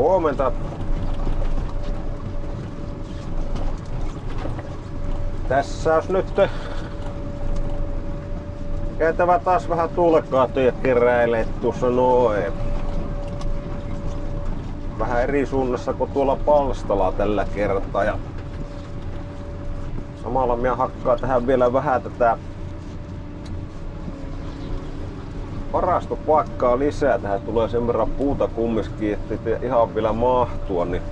Huomenta. Tässä olisi nyt käytävä taas vähän tuulekaatoja keräilee tuossa noin. Vähän eri suunnassa kuin tuolla palstalla tällä kertaa. Ja samalla minä hakkaan tähän vielä vähän tätä varastopaikkaa lisää. Tähän tulee sen verran puuta kumminkin, ettei ihan vielä mahtua. Niin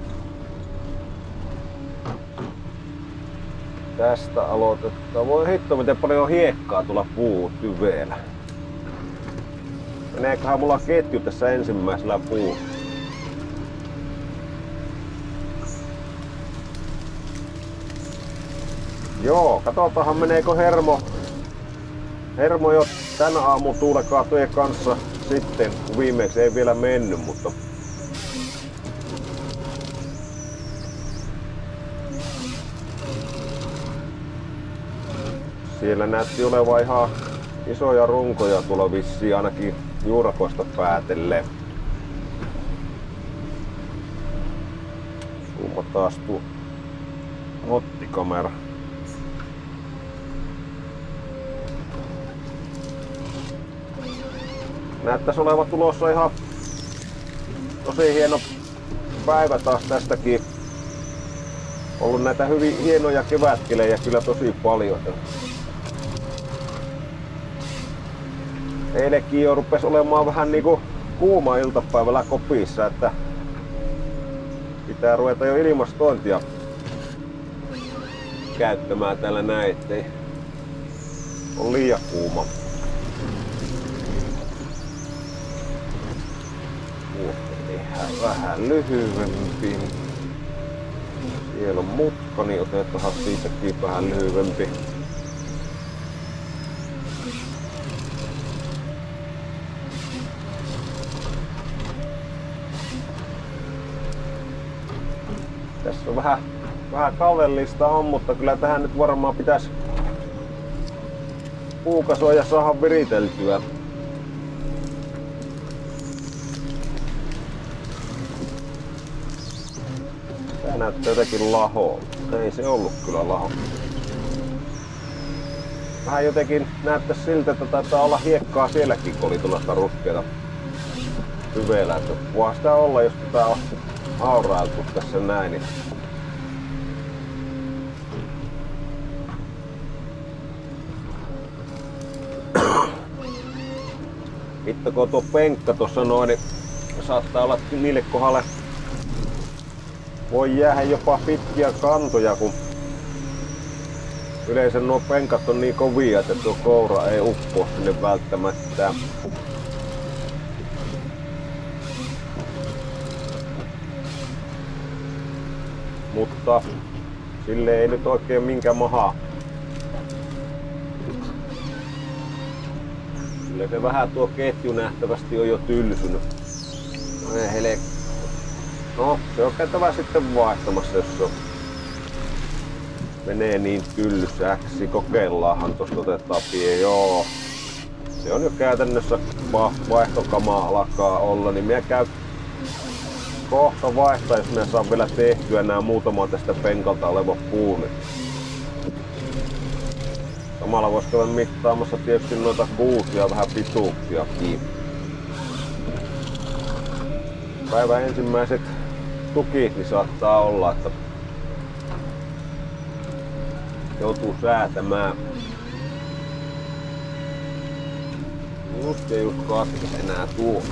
tästä aloitetaan. Voi hitto, miten paljon hiekkaa tuolla puutyveellä. Meneeköhän mulla ketju tässä ensimmäisellä puulla? Joo, katsotaanhan meneekö hermo jo tän aamun tuulekaatojen kanssa sitten, kun viimeksi ei vielä mennyt, mutta siellä näytti olevan ihan isoja runkoja tuolla vissiin ainakin juurakoista päätellen. Zoomataan tuo ottikamera. Näyttäisi olevan tulossa ihan tosi hieno päivä taas tästäkin. Ollut näitä hyvin hienoja kevätkelejä kyllä tosi paljon. Eilenkin jo rupesi olemaan vähän niinku kuuma iltapäivällä kopissa, että pitää ruveta jo ilmastointia käyttämään täällä näin, ettei ole liian kuuma. Vähän lyhyempi. Siellä on mutka, niin otetaan siitäkin vähän lyhyempi. Tässä on vähän kallellista on, mutta kyllä tähän nyt varmaan pitäisi puukasoja saada viriteltyä. Tää näyttää jotenkin lahoa. Ei se ollut kyllä laho. Vähän jotenkin näyttää siltä, että taitaa olla hiekkaa sielläkin, kun oli tuollaista ruskeata tyveellä. Voihan sitä olla, jos tätä on aurailtu tässä näin. Niin hitto, kun tuo penkka tuossa noin, niin saattaa olla niille kohdalle voi jäädä jopa pitkiä kantoja, kun yleensä nuo penkat on niin kovia, että tuo koura ei uppoa sinne välttämättä. Mutta sille ei nyt oikein minkä maha. Sille se vähän tuo ketju nähtävästi on jo tylsynyt. No, se on käytävä sitten vaihtamassa, jos se menee niin tylsäksi. Kokeillaanhan tosta, otetaan joo. Se on jo käytännössä vaihtokama alkaa olla, niin minä käyn kohta vaihtaa, jos minä saan vielä tehtyä nämä muutama tästä penkalta oleva puuni. Samalla voisi käydä mittaamassa tietysti noita kuusia vähän pituuksiakin. Päivän ensimmäiset tukit, niin saattaa olla, että joutuu säätämään. Just ei just katkes enää tuo.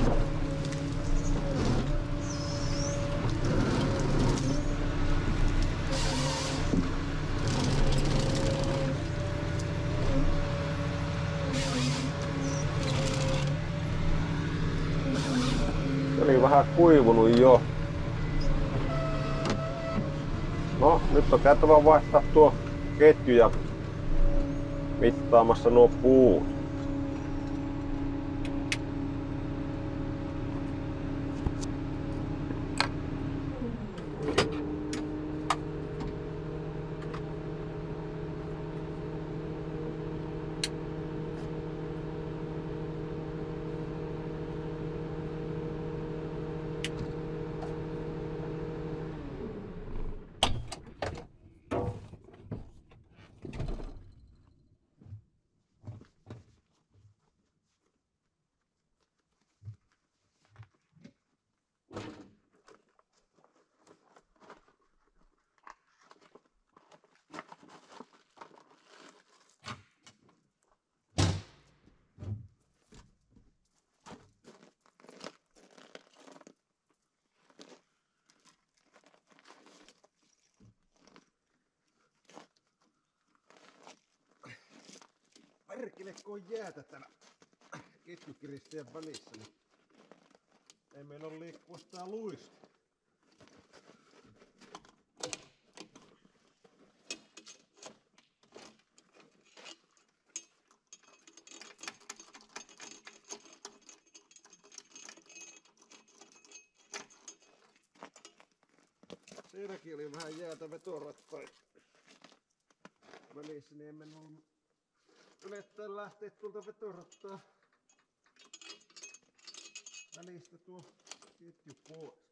Se oli vähän kuivunut jo. No, nyt on käytävä vaihtaa tuo ketju ja mittaamassa nuo puut. Perkele, kun on jäätä täällä ketjukiristäjän välissä, niin ei meillä ole liikkua tää luista. Siinäkin oli vähän jäätä vetorattain välissä, niin emme ylettää lähteä tuolta vetorattaa välistä tuo ketju pois.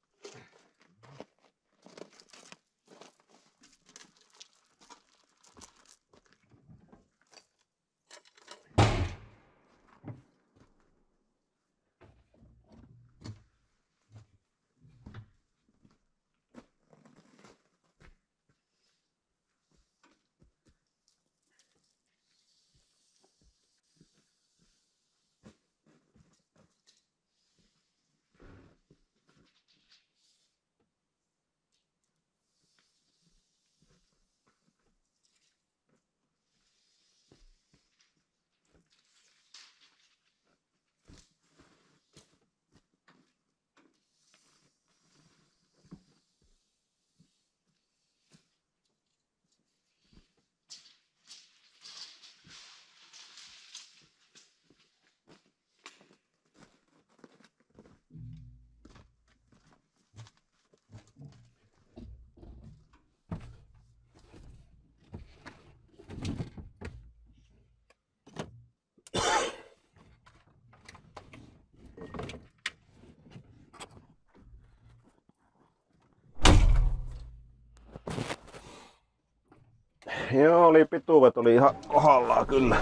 Joo, oli pituudet oli ihan kohdallaan kyllä.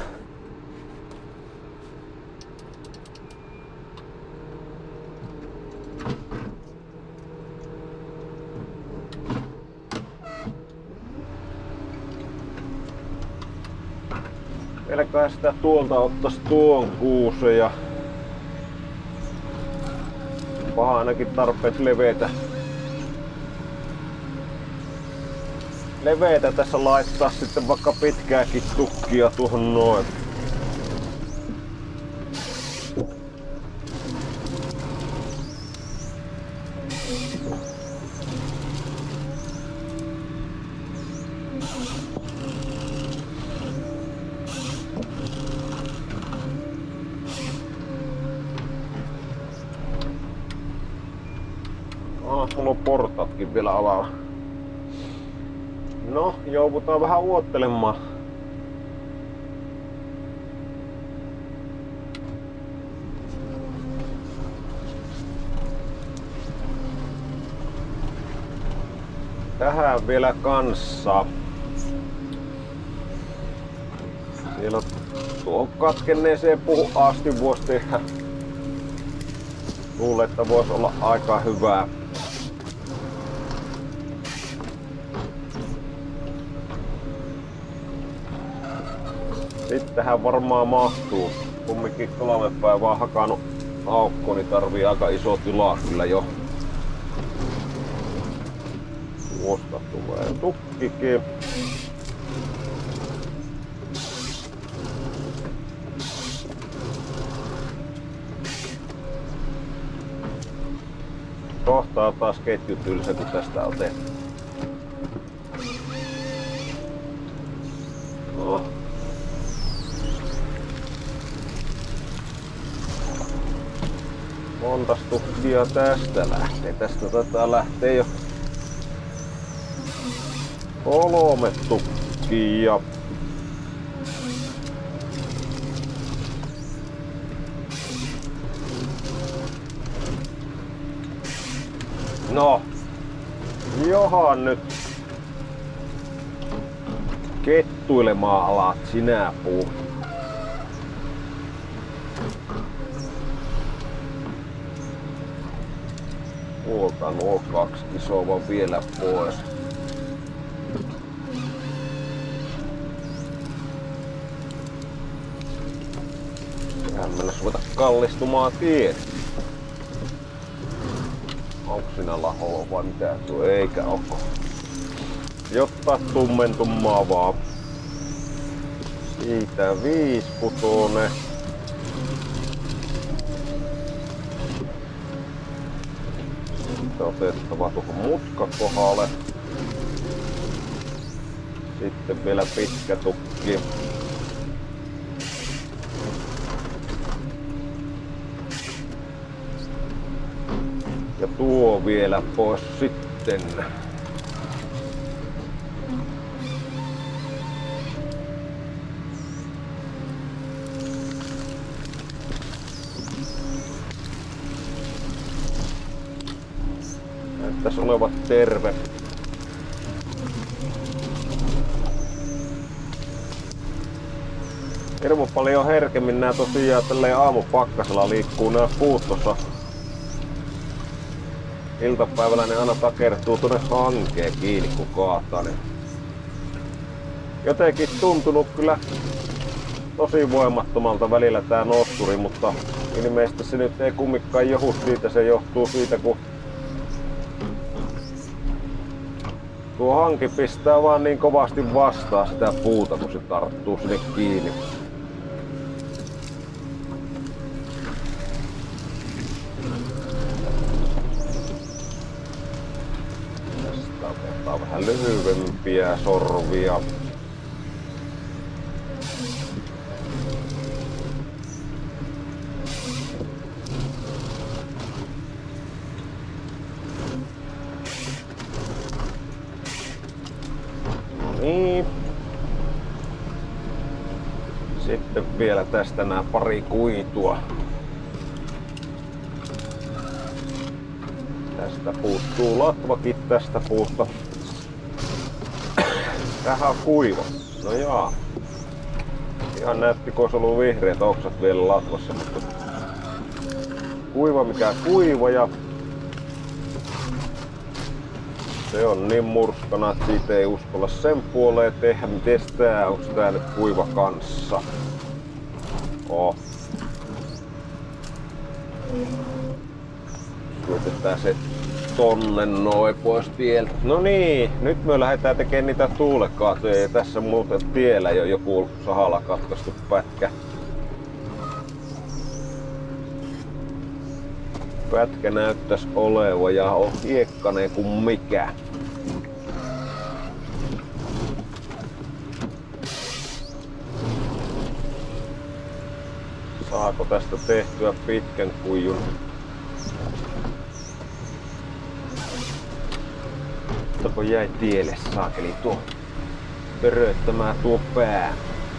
Pelkää sitä tuolta ottais tuon kuusen ja paha ainakin tarpeeksi leveitä tässä laittaa sitten vaikka pitkääkin tukkia tuohon noin. Mulla on portaatkin vielä alalla. No, joudutaan vähän uottelemaan. Tähän vielä kanssa. Siellä on tuohon katkenneeseen puuhun asti voisi tehdä. Luulen, että voisi olla aika hyvää. Sittenhän varmaan mahtuu. Kumminkin 3 päivää hakannut aukko, niin tarvii aika iso tila kyllä jo. Tuosta tulee tukkikin. Kohtaa taas ketju tylsä, kun tästä otetaan. No. Montas tukkia tästä lähtee? Tästä taitaa lähteä jo 3 tukkia. No, johan nyt kettuilemaan alat sinä puu. Tuolta nuo 2 isoa vielä pois. Tähän mennessä ruveta kallistumaan tie. Onko siinä laholla vai mitä tuo? Eikä oo. Jotta tummentumaa vaan. Siitä 5 putone. Sitten otettava tuohon mutkakohalle. Sitten vielä pitkä tukki. Ja tuo vielä pois sitten. Näyttäisi olevat terve. Hirmu paljon herkemmin nää tosiaan tälleen aamupakkasella liikkuu nää puut tossa. Iltapäivällä ne aina takertuu tuonne hankeen kiinni kun kaataa. Niin jotenkin tuntunut kyllä tosi voimattomalta välillä tää nosturi, mutta ilmeisesti se nyt ei kumminkaan johdu siitä. Se johtuu siitä kun tuo hanki pistää vaan niin kovasti vastaan sitä puuta kun se tarttuu sinne kiinni. Tästä otetaan vähän lyhyempiä sorvia. Niin. Sitten vielä tästä nää pari kuitua. Tästä puuttuu latvakin tästä puusta. Tähän on kuiva. No jaa. Ihan näytti kun olisi ollut vihreät oksat vielä latvassa, mutta kuiva mikä kuiva ja se on niin murskana, että siitä ei uskalla sen puoleen tehdä. Mites tää? Onks tää nyt kuiva kanssa? Oh. Syötetään se tonne noin pois tieltä. No niin, nyt me lähdetään tekemään niitä tuulekaatoja ja tässä muuten tiellä jo joku sahalla katkaistu pätkä. Pätkä näyttäisi olevan ja on hiekkainen kuin mikä. Saako tästä tehtyä pitkän kuijun? Mutta jäi tielle saakeli tuo pöröttämään tuo pää.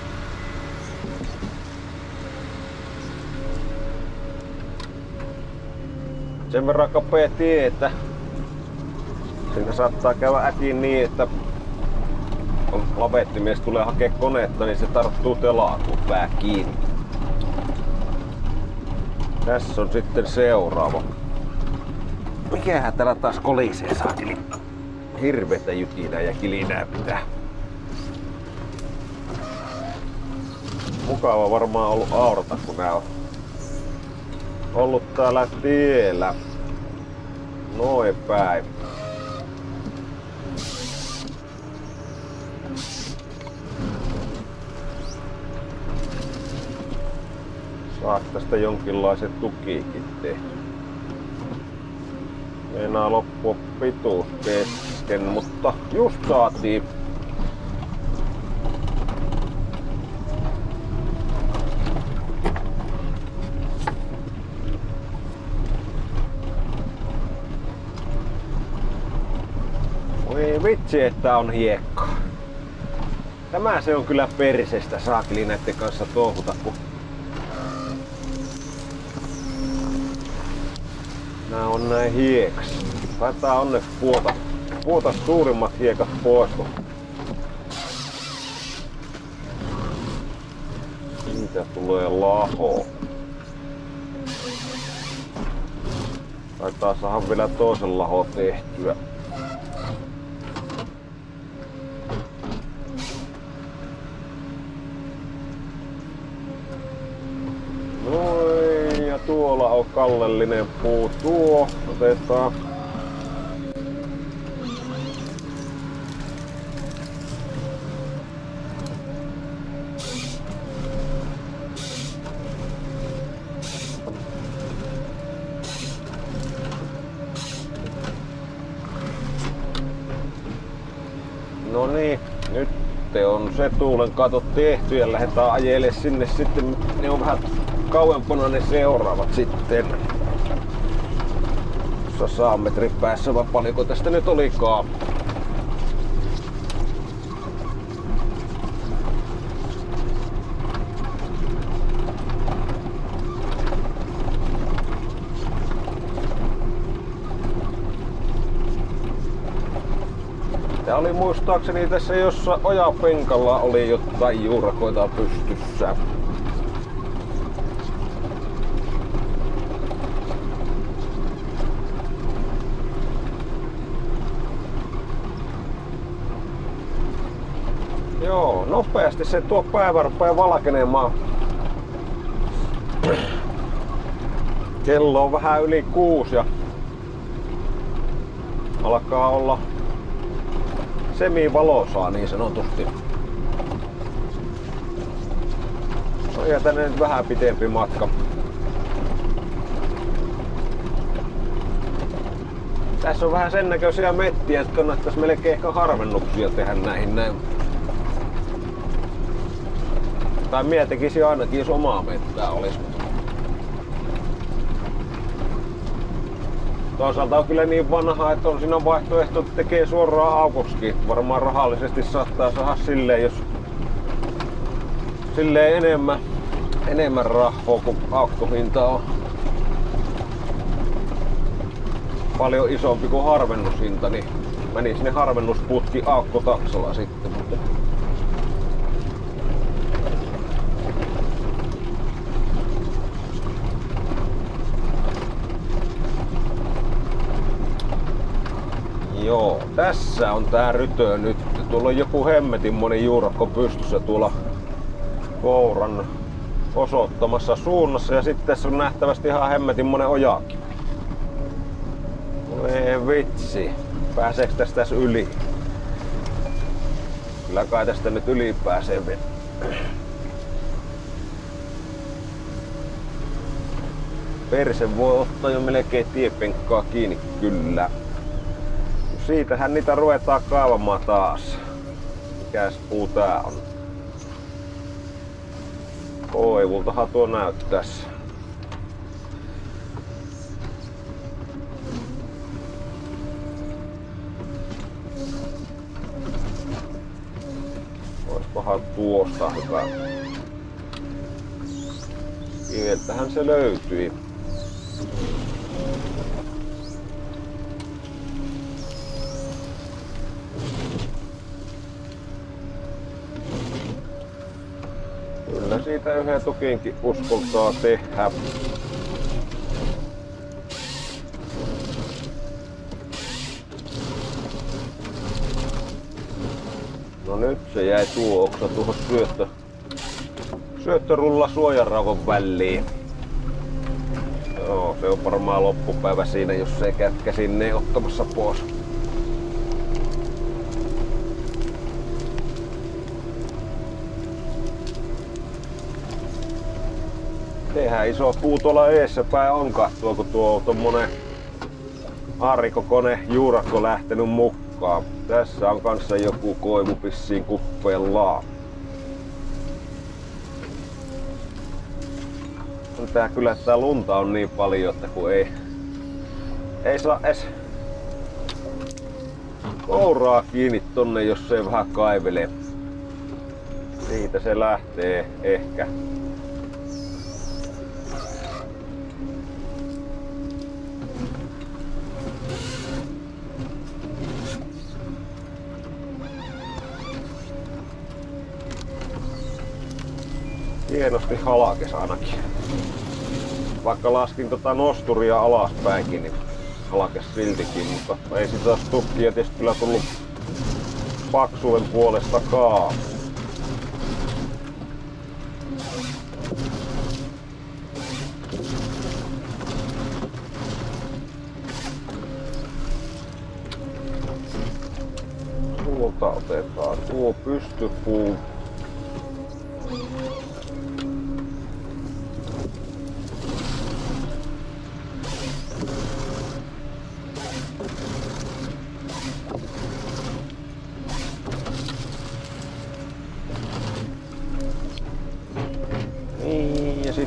Sen verran kapea tie, että siinä saattaa käydä äkin niin, että kun lavettimies tulee hakea koneetta, niin se tarttuu telaan tuo pää kiinni. Tässä on sitten seuraava. Mikähän täällä taas kolisee saakeli? Hirvetä jytinää ja kilinää pitää. Mukava varmaan ollut aurata, kun nää on ollut täällä tiellä noin päin. Saat tästä jonkinlaisen tukiikin tehty. Meinaa loppua pituus kesken, mutta just saatiin. Voi vitsi, että on hiekkaa. Tämä se on kyllä persestä saakeli näitten kanssa touhuta, kun nää on näin hieks. Taitaa onneksi puota suurimmat hiekat pois. Siitä tulee laho. Taitaa saada vielä toisen laho tehtyä. Noin, ja tuolla on kallellinen puu tuo. Otetaan. niin, nyt on se tuulen kato tehty ja lähdetään ajelemaan sinne sitten. Ne on vähän kauempana ne seuraavat sitten. 100 metrin päässä vai paljonko tästä nyt olikaan. Tää oli muistaakseni tässä jossa ojapenkalla oli jotain juurakoita pystyssä. Joo, nopeasti se tuo päivä rupeaa valkenemaan. Kello on vähän yli 6 ja alkaa olla semivalosaa niin sanotusti. No ja tänne nyt vähän pitempi matka. Tässä on vähän sen näköisiä mettiä, että kannattais melkein ehkä harvennuksia tehdä näihin näin. Tai mie tekisin ainakin, jos omaa mettää olisi. Toisaalta on kyllä niin vanha, että on siinä vaihtoehto, että tekee suoraan aukoksikin. Varmaan rahallisesti saattaa saada silleen, jos silleen enemmän rahaa, kun aukkohinta on paljon isompi kuin harvennushinta, niin meni sinne harvennusputki aukkotaksalla sitten. Joo, tässä on tää rytö nyt. Tuolla on joku hemmetinmoinen juurakko pystyssä tuolla kouran osoittamassa suunnassa ja sitten tässä on nähtävästi ihan hemmetinmoinen ojakin. Ei vitsi, pääseekö tästä yli? Kyllä kai tästä nyt yli pääsee vielä. Perse voi ottaa jo melkein tiepenkkaa kiinni kyllä. Siitähän niitä ruvetaan kaivamaan taas. Mikäs puu tää on? Koivultahan tuo näyttäis. Oispahan tuosta hyvä. Kiveltähän se löytyi. Kyllä siitä yhden tukinkin uskoltaa tehdä. No nyt se jäi tuo oksa tuohon syöttörulla suojarauvan väliin. Joo, se on varmaan loppupäivä siinä, jos ei kätkä sinne ottamassa pois. Tehdään iso puu tuolla eessä päin on kattua, kun tuo on tommonen aarikokoinen juurakko lähtenyt mukaan. Tässä on kanssa joku koivu pissiin kuppellaan. Tää kyllä tää lunta on niin paljon, että kun ei saa edes kouraa kiinni tonne, jos se vähän kaivelee. Siitä se lähtee ehkä. Hienosti halakes ainakin. Vaikka laskin nosturia alaspäinkin, niin halakes siltikin, mutta ei sitä tukkia tietysti kyllä tullut paksuuden puolestakaan. Tuolta otetaan tuo pystypuu.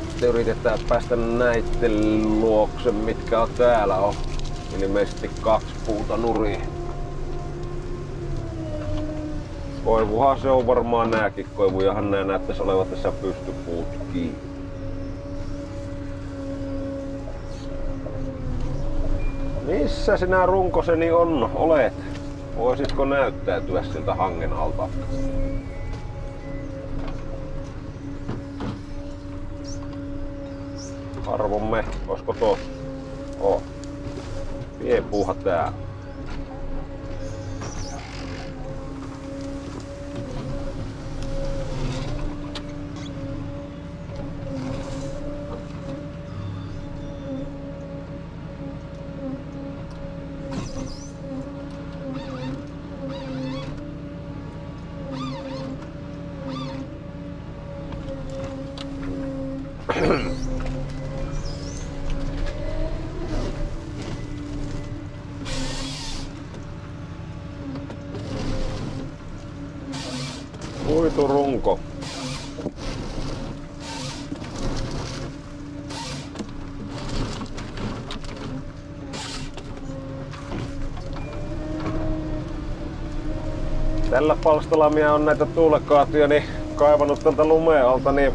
sitten yritetään päästä näitten luokse, mitkä on täällä on. Ilmeisesti 2 puuta nurin. Koivuhan se on varmaan nääkin. Koivujahan nää näyttäis olevan tässä pystypuut kiinni. Missä sinä runkoseni olet? Voisitko näyttäytyä siltä hangen alta? Arvomme, olisiko tossa? Oh. Piepuuha tää. Kuiturunko. Tällä palstalla minä on näitä tuulekaatuja kaivannut tältä lumeen alta, niin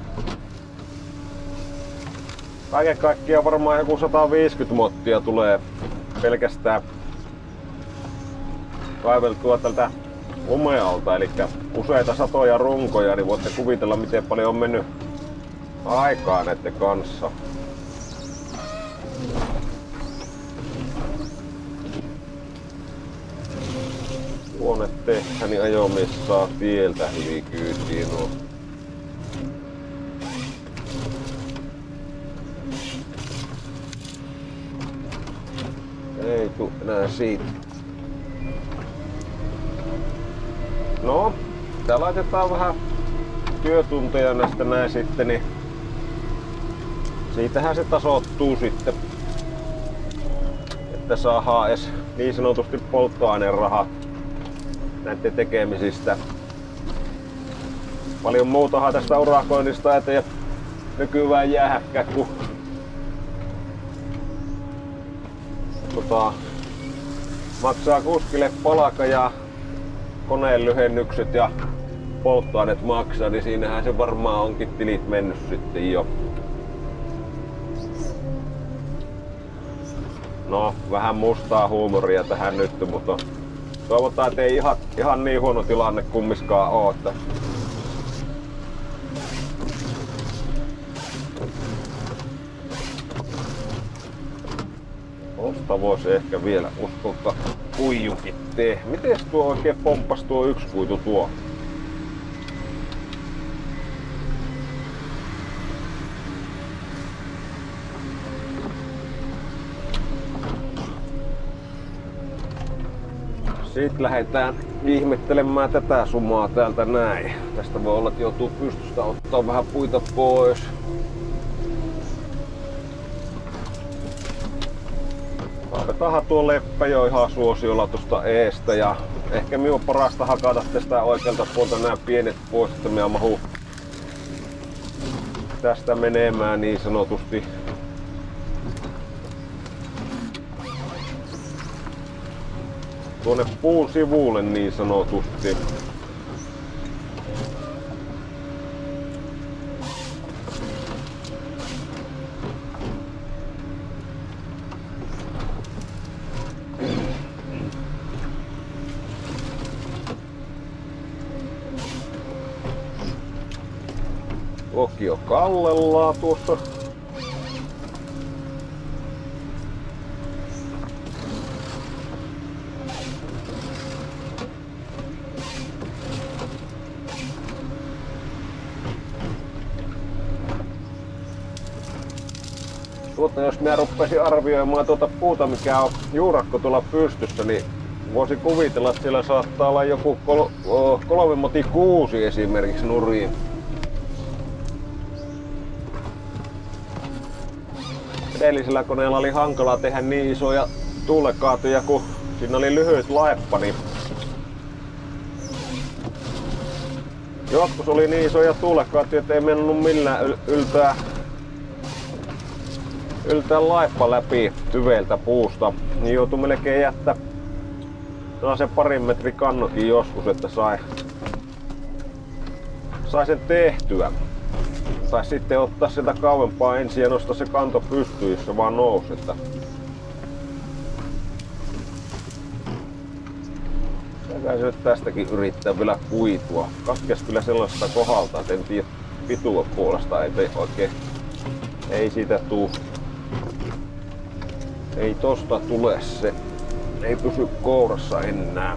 kaiken kaikkiaan varmaan joku 150 mottia tulee pelkästään kaiveltua tältä lumeen alta, eli useita satoja runkoja, niin voitte kuvitella miten paljon on mennyt aikaa näiden kanssa. Tuonne tehtäni ajomies saa tieltä hyvin kyytiin nuo. Ei tuu enää siitä. No, tää laitetaan vähän työtunteja näistä näin sitten, niin siitähän se tasoittuu sitten, että saadaan edes niin sanotusti polttoainerahat näiden tekemisistä. Paljon muutahan tästä urakoinnista ei nykyään jäähäkään, kun maksaa kuskille palkka ja koneen lyhennykset ja polttoaineet maksaa, niin siinähän se varmaan onkin tilit mennyt sitten jo. No, vähän mustaa huumoria tähän nyt, mutta toivotaan, että ei ihan niin huono tilanne kummiskaan oo. Että tosta voisi ehkä vielä uskolta kuijukin tee. Miten tuo oikein pomppas tuo yksi kuitu tuo? Sitten lähdetään ihmettelemään tätä sumaa täältä näin. Tästä voi olla, että joutuu pystystä ottaa vähän puita pois. Kaapetaanhan tuo leppä jo ihan suosiolla tuosta eestä ja ehkä minun on parasta hakata tästä oikealta puolta nämä pienet pois, että minä mahu tästä menemään niin sanotusti. Tuonne puun sivulle niin sanotusti. Tuokio kallellaan tuossa. Jos minä rupesin arvioimaan tuota puuta, mikä on juurakko tuolla pystyssä, niin voisin kuvitella, että siellä saattaa olla joku 3 moti 6 esimerkiksi nuriin. Edellisellä koneella oli hankala tehdä niin isoja tuulekaatuja, kun siinä oli lyhyt laeppa, niin joskus oli niin isoja tuulekaatuja, että ei mennyt millään yltää yltää laippa läpi tyveiltä puusta, niin joutui melkein jättää sellaisen parin metrin kannokin joskus, että sai sen tehtyä. Tai sitten ottaa sitä kauempaa ensin ja nostaa se kanto pystyyn, jos se vaan nousi. Että se nyt tästäkin yrittää vielä kuitua. Katkes kyllä sellaista kohdalta, että en tiedä pituuden puolesta ei oikein. Ei siitä tuu. Ei tosta tule se. Ei pysy kourassa enää.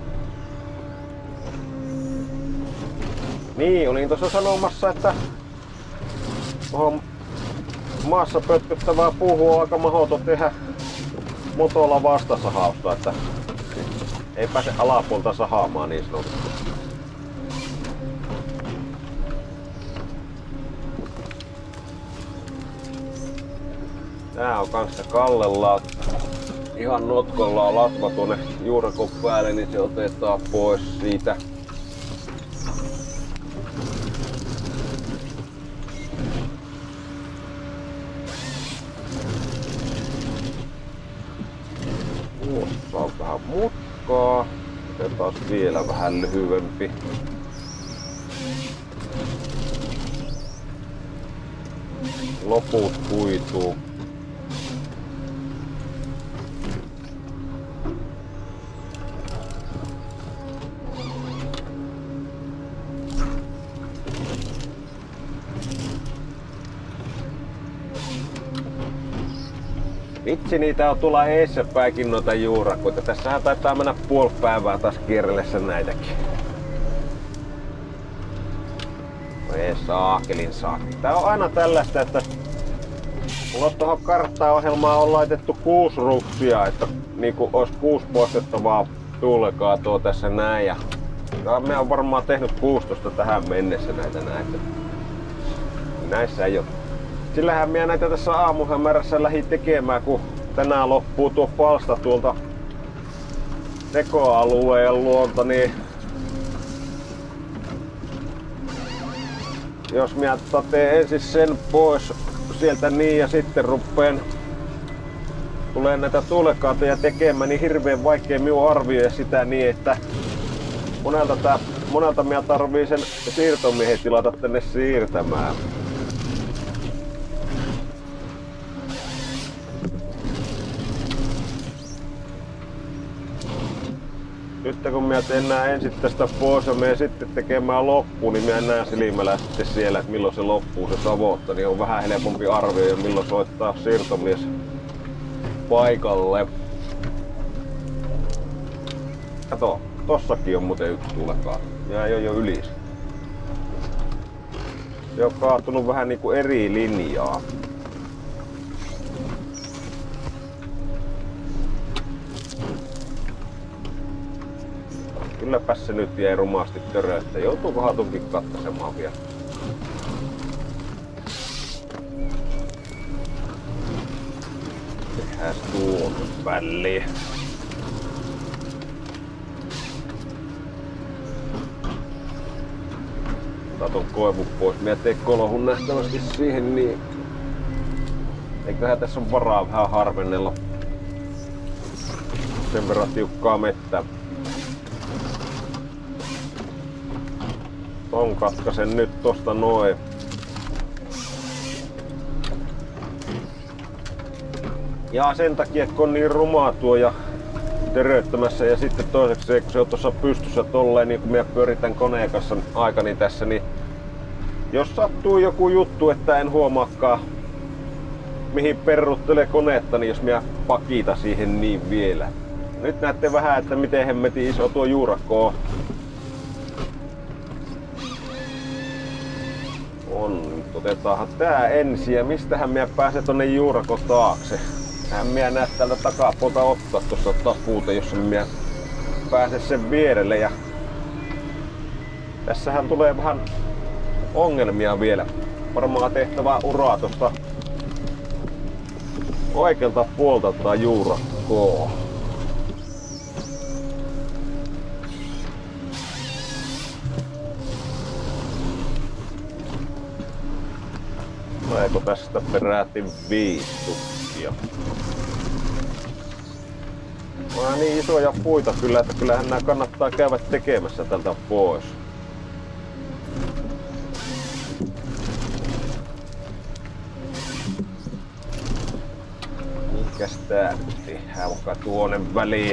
Niin, olin tuossa sanomassa, että tuohon maassa pötköttävää puuhun on aika mahdoton tehdä motolla vastasahausta, että ei pääse alapuolta sahaamaan niin sanotusti. Tää on kanssa kallellaan. Ihan notkolla on latva tuonne juurakon päälle, niin se otetaan pois siitä. Tuossa on vähän mutkaa. Otetaan vielä vähän lyhyempi. Loput kuituu. Vitsi, niitä on tulla eessäpäinkin noita juurakoita. Tässähän taitaa mennä puoli päivää taas kierrellessä näitäkin. Ei saakelin saakeli. Tää on aina tällaista, että mulla tuohon karttaohjelmaan on laitettu 6 ruksia, että niinku olisi 6 poistettavaa tuulekaatoa tässä näin. Ja me on varmaan tehnyt 16 tähän mennessä näitä. Näissä ei oo. Sillähän minä näitä tässä aamuhämärässä lähdin tekemään, kun tänään loppuu tuo palsta tuolta tekoalueen luonta, niin jos minä teen ensin sen pois sieltä niin ja sitten ruppeen tulee näitä tuulekaatoja tekemään, niin hirveän vaikea minun arvioida sitä niin, että monelta minä tarvii sen siirtomiehen tilata tänne siirtämään. Nyt kun minä teen nää ensin tästä pois ja menen sitten tekemään loppuun, niin minä näen silmällä sitten siellä, että milloin se loppuu se savotta, niin on vähän helpompi arvioida milloin soittaa siirtomies paikalle. Kato, tossakin on muuten yksi tuulekaato. Minä ei ole jo yli. Se on kaatunut vähän niinku eri linjaa. Kylläpäs se nyt jäi rumasti töröistä. Joutuukohan tunkin katkaisemaan vielä? Tehdään tuon väliin. Otan ton koivun pois. Minä teen kolohun nähtävästi siihen, niin eiköhän tässä on varaa vähän harvennella. Sen verran tiukkaa mettää. Ton katkaisen nyt tosta noin. Ja sen takia kun on niin rumaa tuo ja töröttämässä ja sitten toiseksi kun se on tuossa pystyssä tolleen niin kun minä pyöritän koneen kanssa aikani tässä, niin jos sattuu joku juttu, että en huomaakaan mihin perruttelee koneetta, niin jos minä pakita siihen niin vielä. Nyt näette vähän, että miten hemmetin iso tuo juurakko on. Nyt otetaanhan tää ensin ja mistähän minä pääsen tonne juurakon taakse. Hän minä näet täältä takapuolta ottaa tuossa tapuuta, jos minä pääse sen vierelle. Ja tässähän tulee vähän ongelmia vielä. Varmaan tehtävää uraa tuosta oikealta puolta tätä juurakkoa. Tuleeko tästä peräti 5 tukkia? On niin isoja puita kyllä, että kyllähän nämä kannattaa käydä tekemässä tältä pois. Mikäs tää nyt tehdään vaikka tuonne väliin?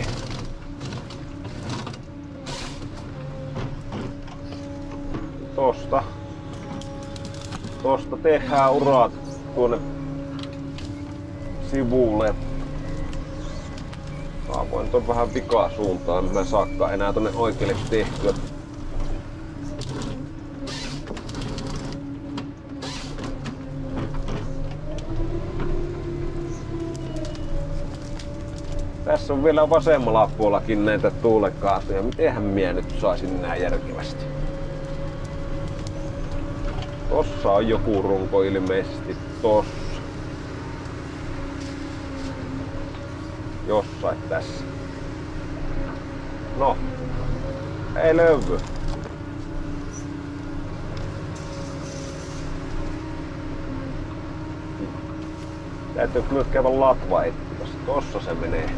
Tosta tehdään urat tuonne sivulle. Voin ton vähän vikaa suuntaan, mä en saakaan enää tonne oikealle tehtyä. Tässä on vielä vasemmalla puolellakin näitä tuulekaasuja. Mitenhän minä nyt saisin nää järkevästi? Tossa on joku runko ilmeisesti tossa. Jossain tässä. No. Ei löydy. Täytyy kyllä käydä latva etsimässä. Tossa se menee.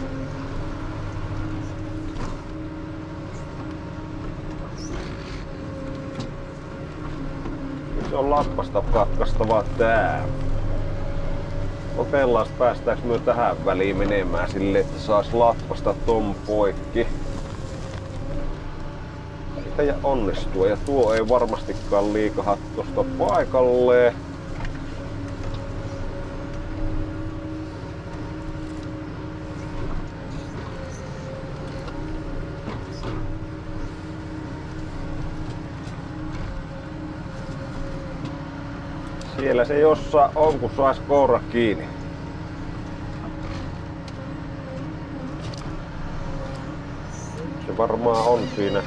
Se on latvasta katkaistava tää. Kokeillaan, päästäänkö me tähän väliin menemään silleen, että saas latvasta ton poikki. Sitä ja onnistua, ja tuo ei varmastikaan liikaha tosta paikalleen. Siellä se jossain on, kun sais koura kiinni. Se varmaan on siinä.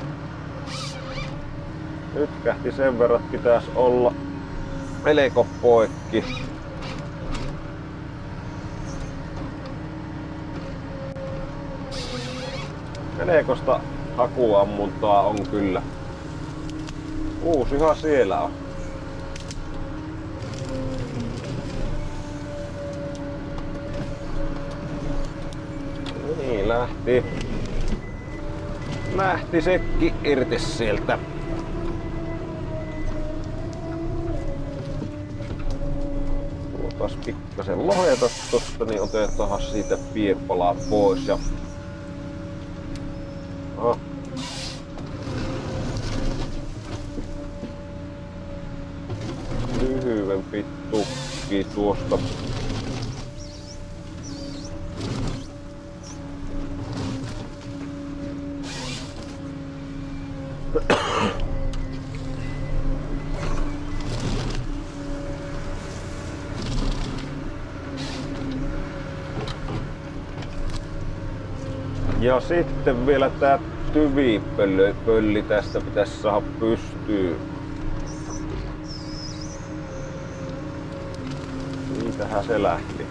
Nyt kähti sen verran, pitäisi olla melko poikki. Melkoista hakuammuntaa on kyllä. Uusihan siellä on. Niin lähti sekki irti sieltä. Tuotas pikkasen loheta tosta, niin otetaan siitä piirpalaa pois ja lyhyempi tukki tuosta. Ja sitten vielä tää tyvipölli tästä pitäisi saada pystyyn. Siitähän se lähti.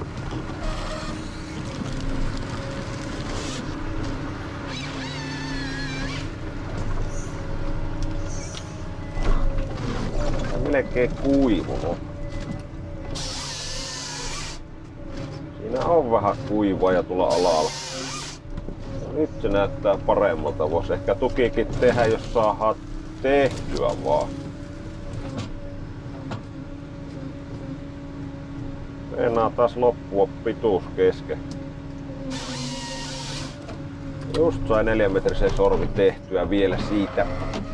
Melkein kuivunut. Siinä on vähän kuivaa tuolla alalla. Nyt se näyttää paremmalta. Voisi ehkä tukikin tehdä, jos saadaan tehtyä vaan. Meinaa taas loppua pituus kesken. Just sai 4-metrisen sormi tehtyä vielä siitä.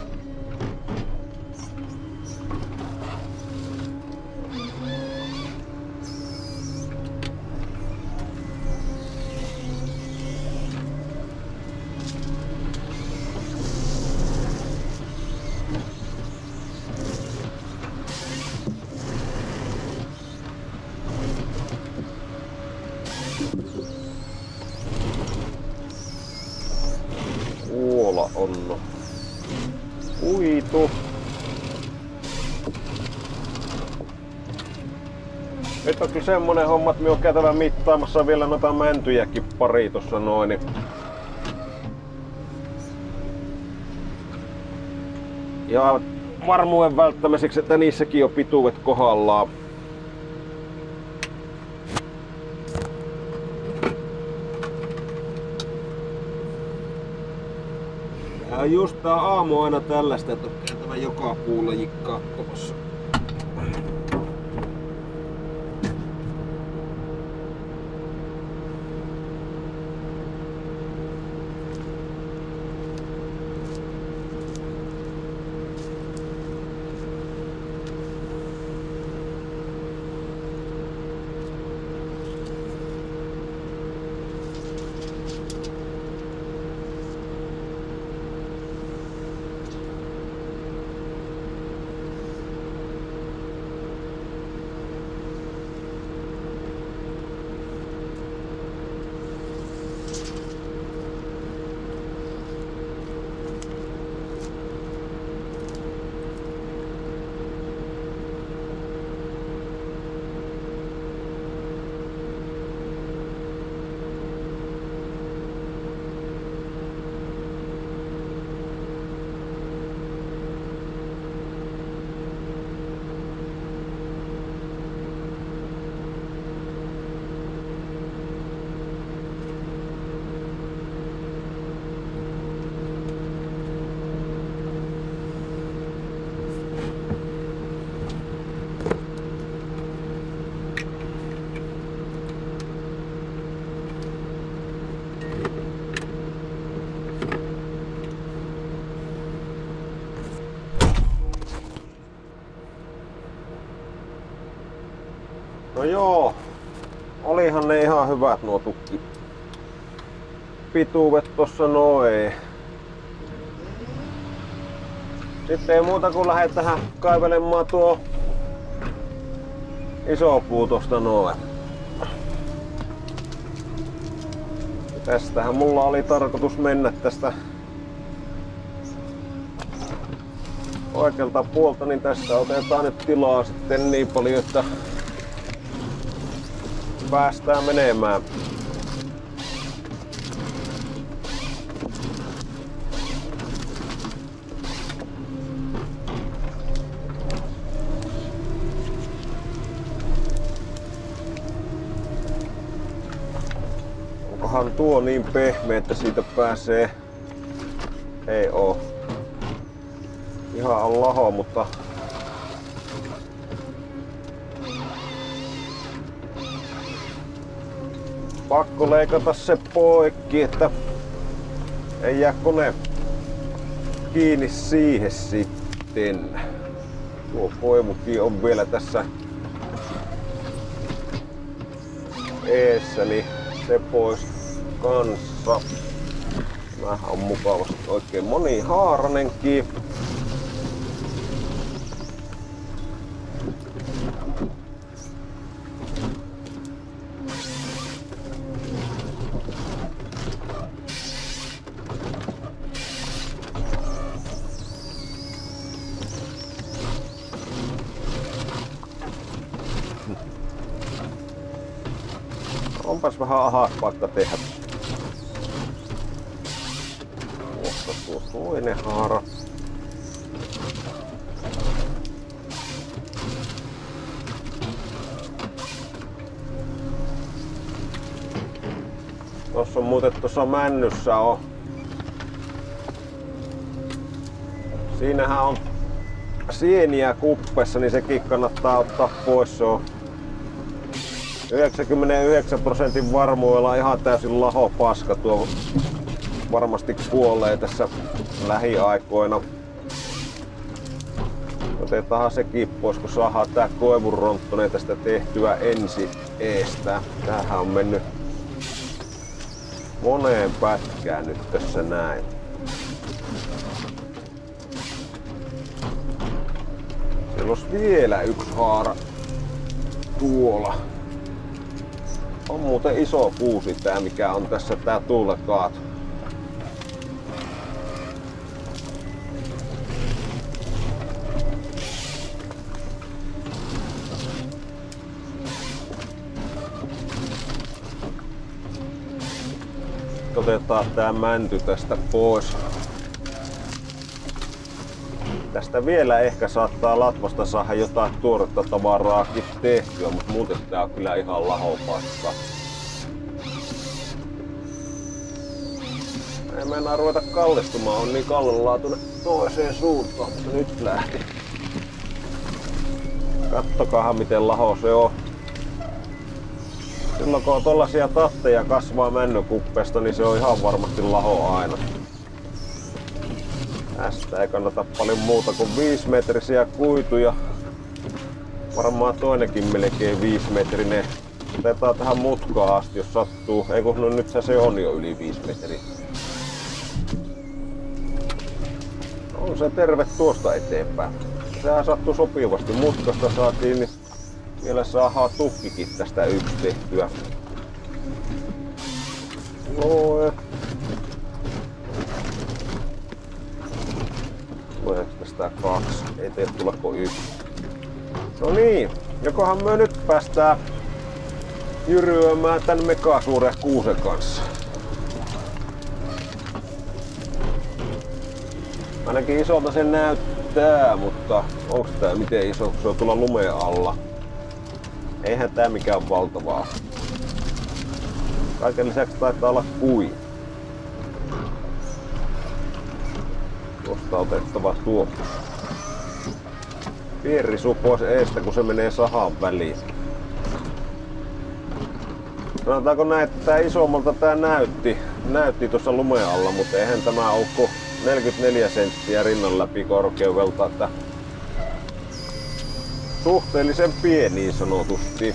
Kuola on uitu. Nyt on kyllä semmonen homma, että me on käytävä mittaamassa vielä noita mäntyjäkin pari tossa noin. Ja varmuuden välttämiseksi, että niissäkin on pituudet kohdallaan. on just tää aamu aina tällaista, että on käytävä joka puulaji katsomassa. No joo, olihan ne ihan hyvät nuo tukkipituudet tossa noin. Sitten ei muuta kuin lähdet tähän kaivelemaan tuo iso puu tosta noin. Tästähän mulla oli tarkoitus mennä tästä oikealta puolta, niin tästä otetaan nyt tilaa sitten niin paljon, että päästään menemään. Onkohan tuo niin pehmeä, että siitä pääsee? Ei oo. Ihan on laho, mutta pakko leikata se poikki, että ei jää kone kiinni siihen sitten. Tuo koivukin on vielä tässä eessä, niin se pois kanssa. Tämähän on mukavasti oikein monihaaranenkin. Onpas vähän ahas paikka tehdä. Tuossa tuo toinen haara. Tuossa on muuten tuossa männyssä on. Siinähän on sieniä kuppessa, niin sekin kannattaa ottaa pois. Se on 99% varmuudella ihan täysin laho paska. Tuo varmasti kuolee tässä lähiaikoina. Otetaan sekin pois, kun saadaan tää koivunronttonen tästä tehtyä ensi eestä. Tämähän on mennyt moneen pätkään nyt tässä näin. Siellä olisi vielä yksi haara tuolla. On muuten iso kuusi tää, mikä on tässä tää tuulekaato. Otetaan tää mänty tästä pois. Tästä vielä ehkä saattaa latvasta saada jotain tuoretta tavaraakin tehtyä, mutta muuten tää on kyllä ihan lahopakka. meinaa ruveta kallistumaan, on niin kallellaan tuonne toiseen suuntaan, mutta nyt lähti. Kattokahan miten laho se on. Silloin kun on tollasia tatteja kasvaa männykuppesta, niin se on ihan varmasti laho aina. Tästä ei kannata paljon muuta kuin 5-metrisiä kuituja. Varmaan toinenkin melkein 5-metrinen. Otetaan tähän mutkaan asti, jos sattuu. Ei kun no nyt se on jo yli 5 metriä. On se terve tuosta eteenpäin. Sehän sattuu sopivasti. Mutkasta saatiin, niin vielä saadaan tukkikin tästä yksi tehtyä. Noin. Tuleeko tästä 2? Ei tee tulla kuin 1. No niin, jokohan me nyt päästään jyryämään tän mekasuuren kuusen kanssa. Ainakin isolta se näyttää, mutta onko tää miten iso, kun se on tuolla lumeen alla? Eihän tää mikään valtavaa. Kaiken lisäksi taitaa olla kui. Tuosta otettava tuo. Pierrisu pois eestä, kun se menee sahan väliin. Sanotaanko näin, että tää isommalta tää näytti tuossa lumeen alla, mutta eihän tämä ole kuin 44 senttiä rinnan läpi korkeudelta, että suhteellisen pieni sanotusti.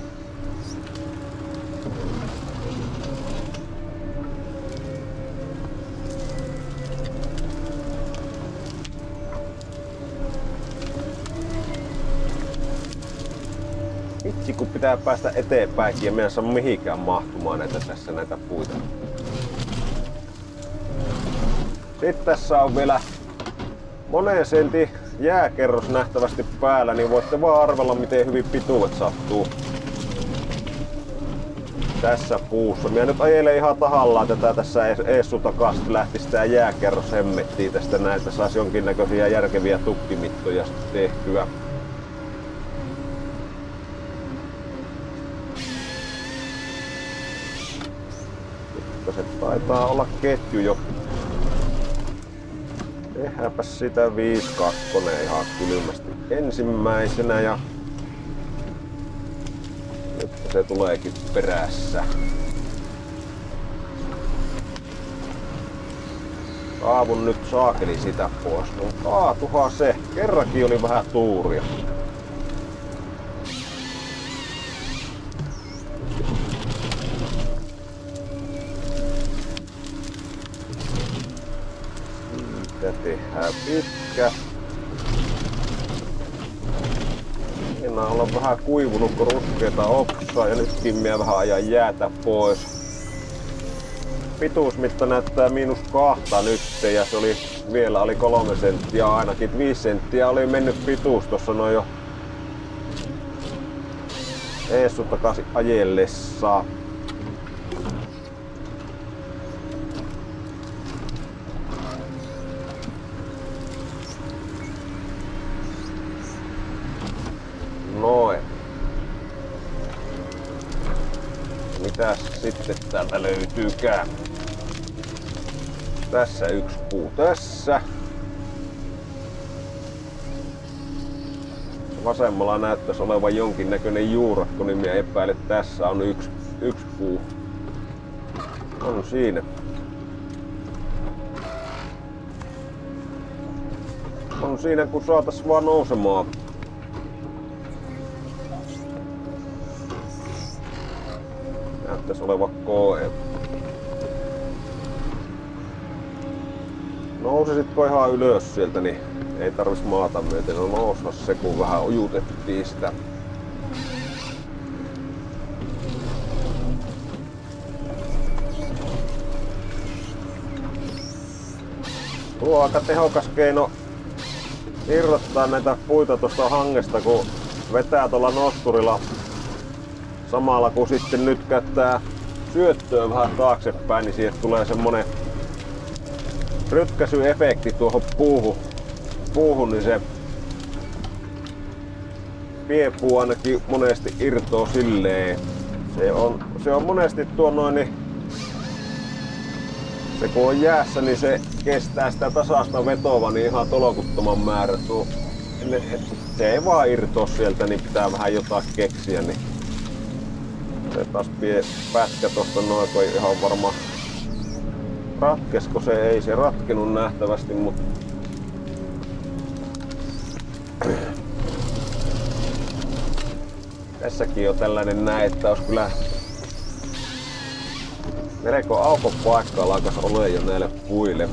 Vitsi kun pitää päästä eteenpäinkin ja me ei saa mihinkään mahtumaan näitä puita. Sitten tässä on vielä monen sentin jääkerros nähtävästi päällä, niin voitte vaan arvella miten hyvin pituudet sattuu tässä puussa. Minä nyt ajelen ihan tahallaan tätä tässä eessu takaa, lähtisi tää jääkerros hemmettiin tästä näitä, saisi jonkinnäköisiä järkeviä tukkimittoja tehtyä. Se taitaa olla ketju jo. Tehdäänpä sitä 5-2 ihan kylmästi ensimmäisenä ja nyt se tuleekin perässä. Kaavun nyt saakeli sitä pois. No kaatuhan se. Kerrankin oli vähän tuuria. Tehdään pitkä. Siinä on vähän kuivunut kun ruskeita oksaa ja nytkin minä vähän ajan jäätä pois. Pituusmitta näyttää -2 nyt ja se oli vielä oli 3 senttiä ainakin. 5 senttiä oli mennyt pituus tuossa noin jo eessu takaisin ajellessa. Noin. Mitäs sitten täältä löytyykään? Tässä yksi puu tässä. Vasemmalla näyttäisi olevan jonkinnäköinen juurakko, niin minä epäilen, että tässä on yksi puu. On siinä. On siinä kun saatais vaan nousemaan. Näyttäisi olevan koe. Nousisitko ihan ylös sieltä, niin ei tarvis maata myöten. No noussa se, kun vähän ujutettiin sitä. Tuo on aika tehokas keino irrottaa näitä puita tuosta hangesta, kun vetää tuolla nosturilla. Samalla kun sitten nyt käyttää syöttöä vähän taaksepäin, niin siihen tulee semmonen rytkäsyefekti tuohon puuhun, niin se piepuu ainakin monesti irtoo silleen. Se on monesti tuo noin niin Se kun on jäässä, niin se kestää sitä tasaista vetoa niin ihan tolokuttoman määrä. Se ei vaan irtoa sieltä, niin pitää vähän jotain keksiä. Niin se taas pätkä tosta noin, kun ihan varmaan ratkesko se, ei se ratkenut nähtävästi, mutta tässäkin on tällainen näin, että olisi kyllä melko aukon paikka alkaisi ole jo näille puille.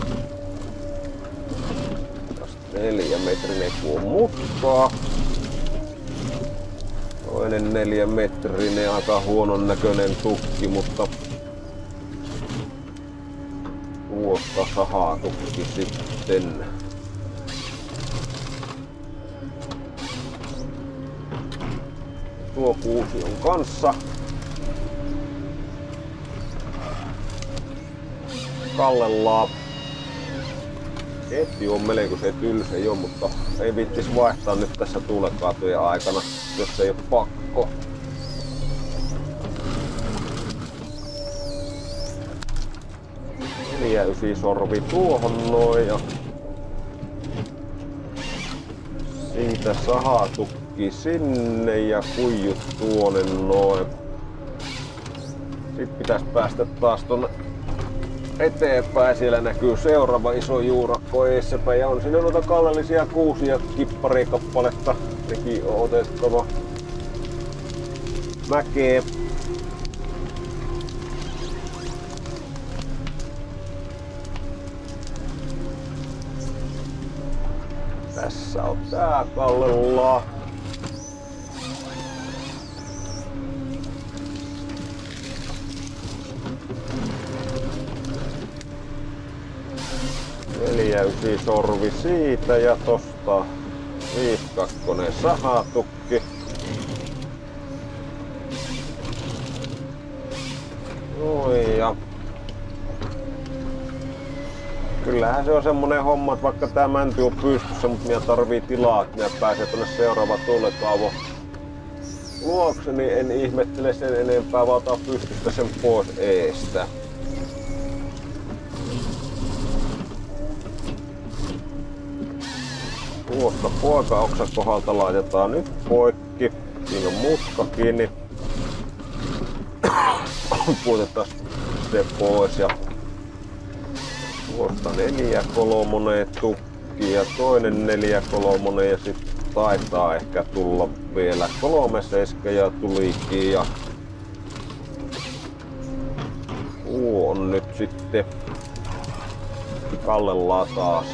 4 metrinen kun on mutkaa. Toinen 4 metrinen, aika huonon näköinen tukki, mutta tuosta sahatukki sitten. Tuo kuusi on kanssa. Kallellaan. Ketju on melkoisen tylsä jo, mutta ei viittis vaihtaa nyt tässä tuulekaatujen aikana, jos ei oo pakko. Neljä ysisorvi tuohon noin ja siitä sahatukki sinne ja kuijut tuonne noin. Sitten pitäis päästä taas tonne eteenpäin. Siellä näkyy seuraava iso juurakko eessäpäin ja on siinä noita kallellisia kuusia kipparikappaletta. Nekin on otettava mäkeä. Tässä on tää kallellaan. Neljä ysisorvi siitä ja tosta 5-2 sahatukki. Noin ja kyllähän se on semmonen homma, että vaikka tää mänty on pystyssä, mutta minä tarvii tilaa, että minä pääsen tonne seuraava tuulekaavo luokse, niin en ihmettele sen enempää, vaan otan pystystä sen pois eestä. Tuosta poikaoksan kohdalta laitetaan nyt poikki. Siinä on mutka kiinni. Puutetaan se pois ja tuosta 4-kolmonen tukki ja toinen 4-kolmonen ja sitten taitaa ehkä tulla vielä 3-7 ja tulikin ja tuo on nyt sitten kallellaan taas.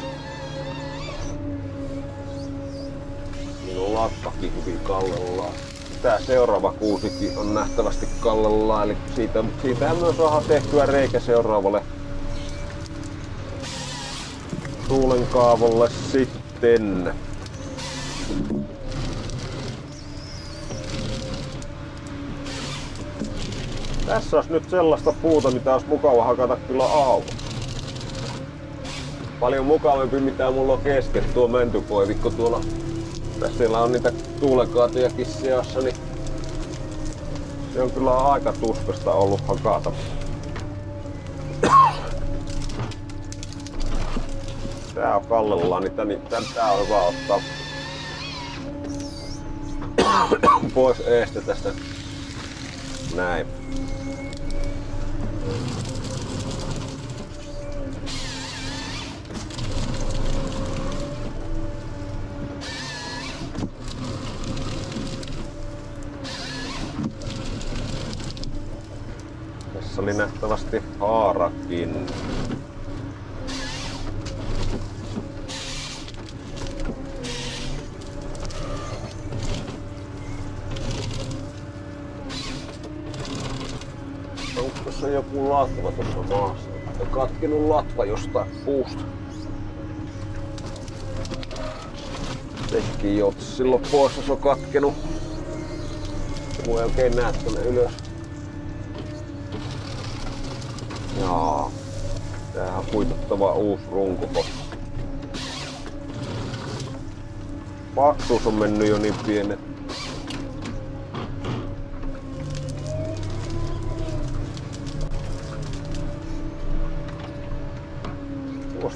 Minun lakkakin hyvin kallellaan. Tää seuraava kuusikin on nähtävästi kallellaan, eli siitähän myös saadaan tehtyä reikä seuraavalle tuulenkaavolle sitten. Tässä olisi nyt sellaista puuta, mitä olisi mukava hakata kyllä auki. Paljon mukavampi mitä mulla on kesken tuo mäntykoivikko tuolla. Siellä on niitä tuulekaatojakin seassa, niin se on kyllä aika tuskasta ollut hakata. Tää on kallellaan niitä, niin tää on hyvä ottaa pois eestä tästä. Näin. Tässä oli nähtävästi haarakin. Onko tässä joku latva tuossa maassa? On katkenut latva jostain puusta. Sekin jouti silloin pois, jos on katkenut. Mun ei oikein näe tonne ylös. Jaa. Tämähän on kuitattava uusi runko. Paksuus on mennyt jo niin pienet.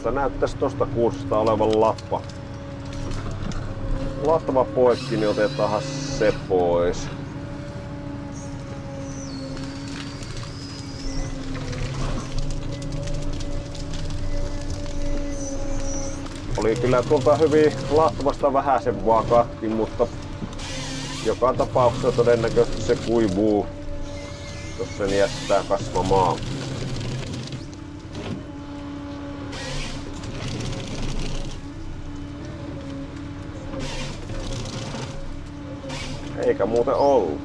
Tässä näyttäisi tosta kuusesta olevan latva. Latva poikki, niin otetaan se pois. Oli kyllä tuolta hyvin latvasta vähäsen vaan katki, mutta joka tapauksessa todennäköisesti se kuivuu, jos sen jättää kasvamaan. Eikä muuten ollut.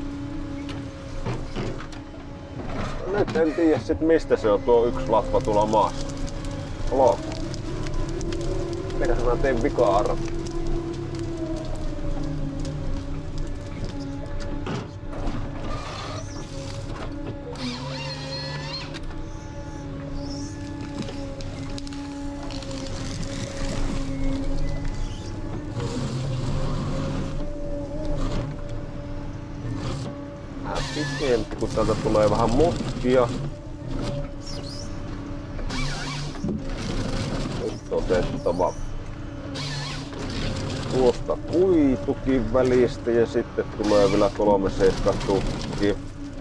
Nyt en tiedä sit mistä se on tuo yksi latva tuolla maassa. Olo. Mitäs mä teen vikaa? Pikempi, kun täältä tulee vähän mutkia. Nyt otettava tuosta kuitukin välistä ja sitten tulee vielä 3/7 tukki.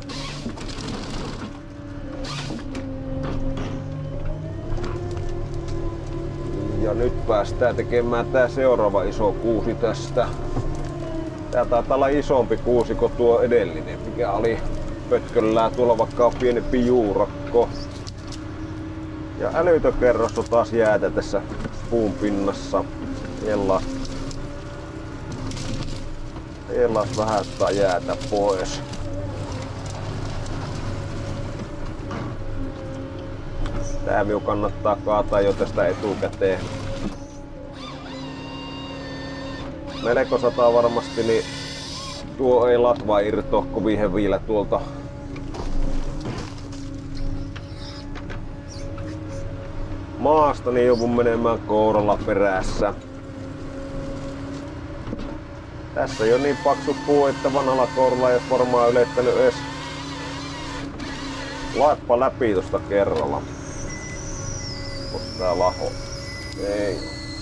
Ja nyt päästään tekemään tää seuraava iso kuusi tästä. Tää taitaa olla isompi kuusi kuin tuo edellinen, mikä oli pötköllään tuolla, vaikka on pienempi juurakko. Ja älytökerros on taas jäätä tässä puun pinnassa. Ellas vähän sitä jäätä pois. Tää minun kannattaa kaataa jo tästä etukäteen. Melko sataa varmasti, niin tuo ei latva irtoa kovin heviillä tuolta. Maasta, niin joudun menemään kouralla perässä. Tässä ei ole niin paksu puu, että vanhalla kouralla ei ole varmaan ylettänyt edes laippa läpi tosta kerralla. Onko tää laho? Ei.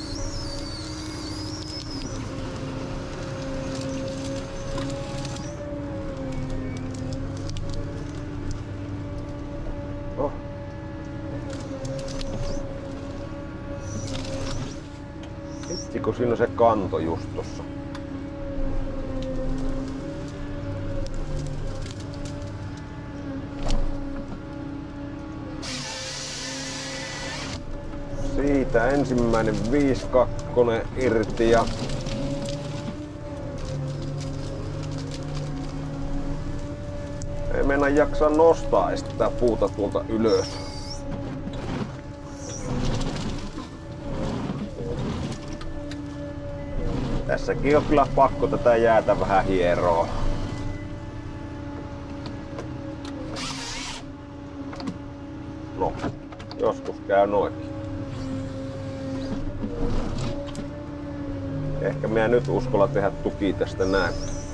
Oh. Hitsi, kun siinä on se kanto just tossa. Siitä ensimmäinen 5-2 irti ja ei mennä jaksaa nostaa tätä puuta tuolta ylös. Tässäkin on kyllä pakko tätä jäätä vähän hieroa. No, joskus käy noinkin. Ehkä minä nyt uskalla tehdä tuki tästä näin.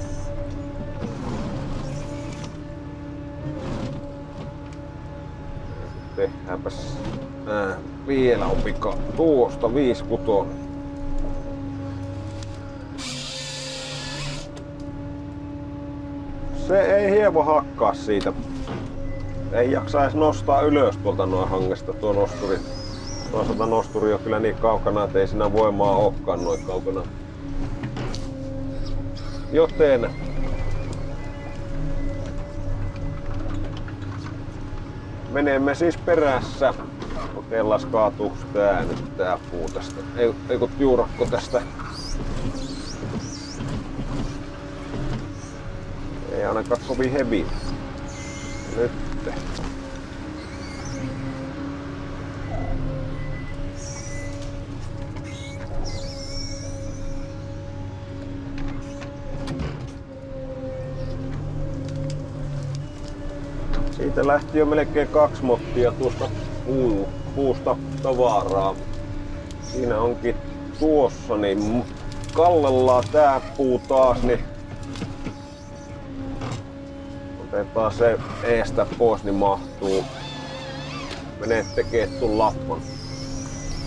Tehdäänpäs vielä on pika tuosta 5-6. Se ei hieman hakkaa siitä. Ei jaksa edes nostaa ylös tuolta noin hangesta tuo nosturi. Toisaalta nosturi on kyllä niin kaukana, että ei siinä voimaa olekaan noin kaukana. Joten menemme siis perässä. Kokeillaan kaatuuko tää nyt tää puu tästä. Ei kun juurakko tästä. Ei ainakaan kovin hevi. Nyt. Siitä lähti jo melkein 2 mottia tuosta puusta tavaraa. Siinä onkin tuossa, niin kallellaan tää puu taas, niin otetaan se eestä pois, niin mahtuu. Menee tekee tuon lappan.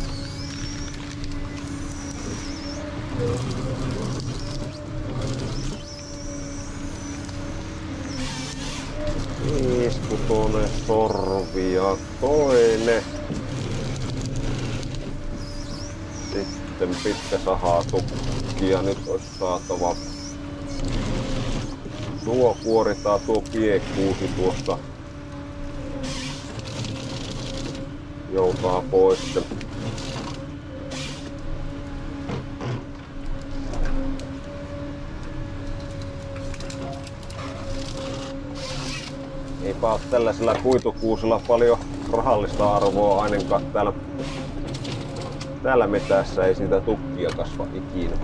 Iskutonen sorvi ja toinen. Sitten pitkä sahatukki ja nyt olisi saatava. Tuo kuoritaan tuo piekuusi tuosta. Joutaa pois. Eipä ole tällaisella kuitukuusella paljon rahallista arvoa ainakaan täällä metässä ei siitä tukkia kasva ikinä.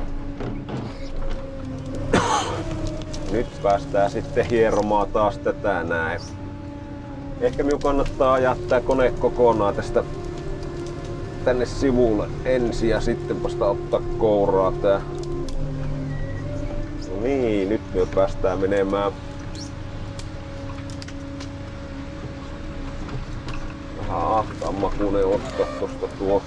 Nyt päästään sitten hieromaan taas tätä näin. Ehkä minun kannattaa jättää kone kokonaan tästä tänne sivulle ensin ja sitten vasta ottaa kouraa tää. No niin, nyt me päästään menemään vähän ahtaan makuinen ottaa tosta tuo.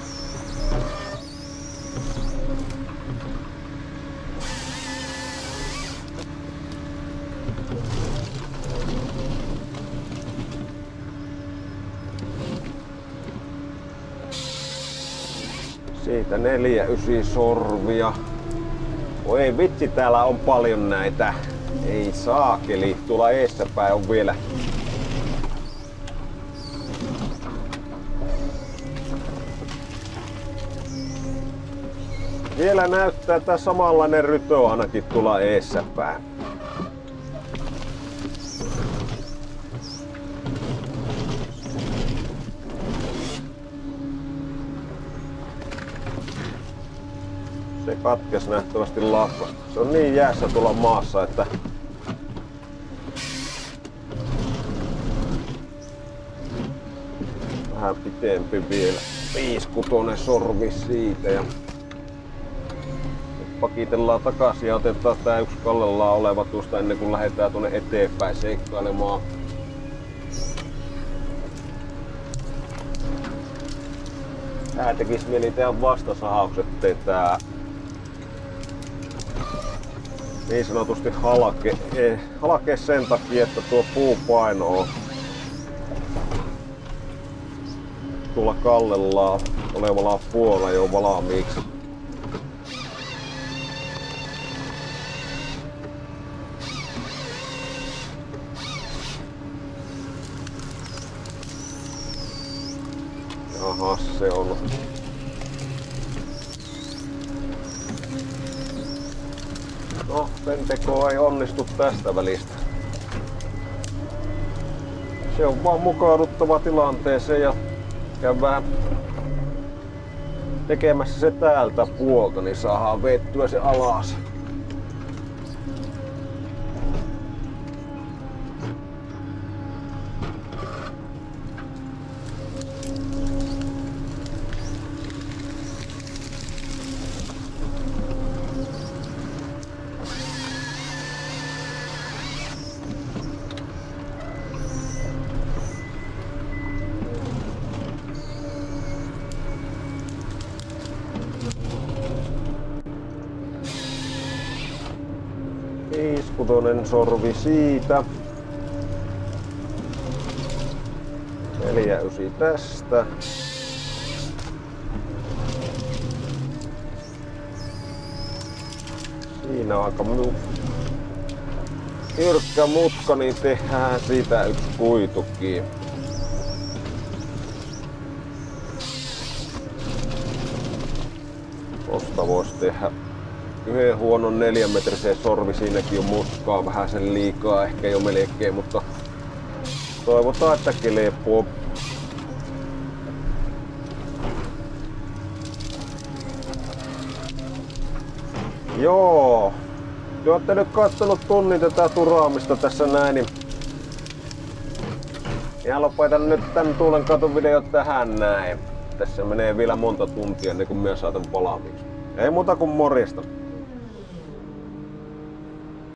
Siitä 4-9 sorvia. Oi vitsi, täällä on paljon näitä. Ei saakeli, tuolla eessäpäin on vielä. Vielä näyttää tää samanlainen rytö ainakin tuolla eessäpäin. Se katkesi nähtävästi latvasta. Se on niin jäässä tuolla maassa, että vähän pitempi vielä. 5-6 sorvi siitä ja nyt pakitellaan takaisin ja otetaan tää yksi kallellaan oleva tuosta ennen kuin lähdetään tuonne eteenpäin seikkailemaan. Tää tekis mieli tehdä vastasahaukset, ettei tää niin sanotusti halkee sen takia, että tuo puupaino on tuolla kallellaan olevalla puolella jo valmiiksi. Aha, se on. No, sen teko ei onnistu tästä välistä. Se on vaan mukauduttava tilanteeseen ja käy vähän tekemässä se täältä puolta, niin saadaan vettyä se alas. Iskutonen sorvi siitä. 4-9 tästä. Siinä on aika jyrkkä mutka, niin tehdään siitä yksi kuitukin. Tosta voisi tehdä yhden huonon 4-metrisen sorvi, siinäkin on mutkaa vähän sen liikaa ehkä jo melkein, mutta toivotaan, että kelepoo. Joo, te olette nyt kattonut tunnin tätä turaamista tässä näin, niin ihan lopetan nyt tän Tuulen katuvideon tähän näin. Tässä menee vielä monta tuntia ennen kuin minä saatan valmiiksi. Ei muuta kuin morjesta.